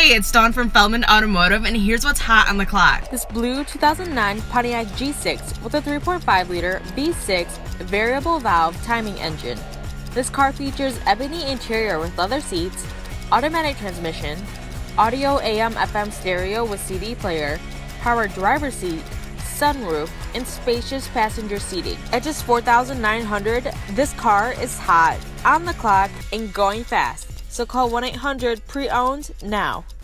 Hey, it's Dawn from Feldman Automotive, and here's what's hot on the clock. This blue 2009 Pontiac G6 with a 3.5-liter V6 variable valve timing engine. This car features ebony interior with leather seats, automatic transmission, audio AM/FM stereo with CD player, power driver seat, sunroof, and spacious passenger seating. At just $4,900, this car is hot, on the clock, and going fast. So call 1-800-PRE-OWNED now.